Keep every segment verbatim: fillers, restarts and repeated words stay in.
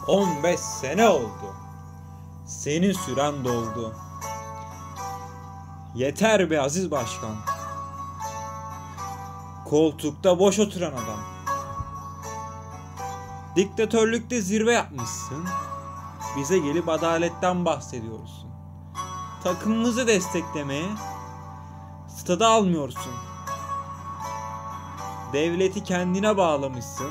on beş sene oldu. Senin süren doldu. Yeter be Aziz Başkan. Koltukta boş oturan adam. Diktatörlükte zirve yapmışsın. Bize gelip adaletten bahsediyorsun. Takımımızı desteklemeye stada almıyorsun. Devleti kendine bağlamışsın.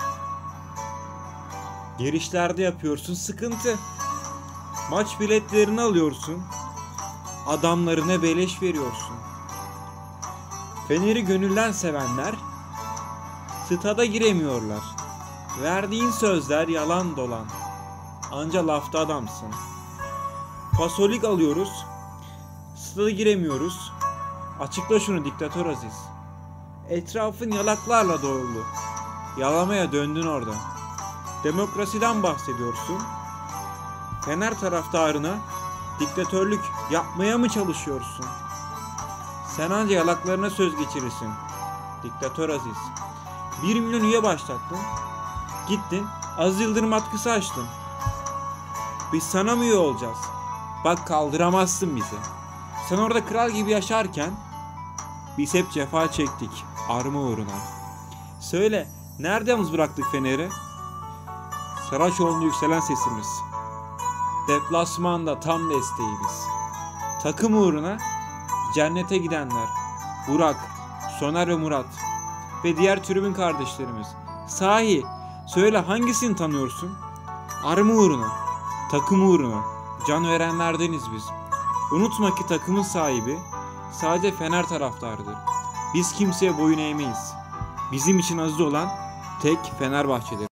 Girişlerde yapıyorsun sıkıntı. Maç biletlerini alıyorsun. Adamlarına beleş veriyorsun. Fener'i gönülden sevenler stada giremiyorlar. Verdiğin sözler yalan dolan. Anca lafta adamsın. Pasolik alıyoruz. Stada giremiyoruz. Açıkla şunu diktatör Aziz. Etrafın yalaklarla dolu. Yalamaya döndün orada. Demokrasiden bahsediyorsun. Fener taraftarına diktatörlük yapmaya mı çalışıyorsun? Sen anca yalaklarına söz geçirirsin. Diktatör Aziz. Bir milyon üye başlattın. Gittin Aziz Yıldırım atkısı açtın. Biz sana mı üye olacağız? Bak kaldıramazsın bizi. Sen orada kral gibi yaşarken biz hep cefa çektik arma uğruna. Söyle nerede yalnız bıraktık Fener'i? Saraçoğlu'nda yükselen sesimiz. Deplasmanda tam desteğimiz. Takım uğruna cennete gidenler. Burak, Soner ve Murat ve diğer tribün kardeşlerimiz. Sahi söyle hangisini tanıyorsun? Arma uğruna, takım uğruna can verenlerdeniz biz. Unutma ki takımın sahibi sadece Fener taraftarıdır. Biz kimseye boyun eğmeyiz. Bizim için aziz olan tek Fenerbahçe'dir.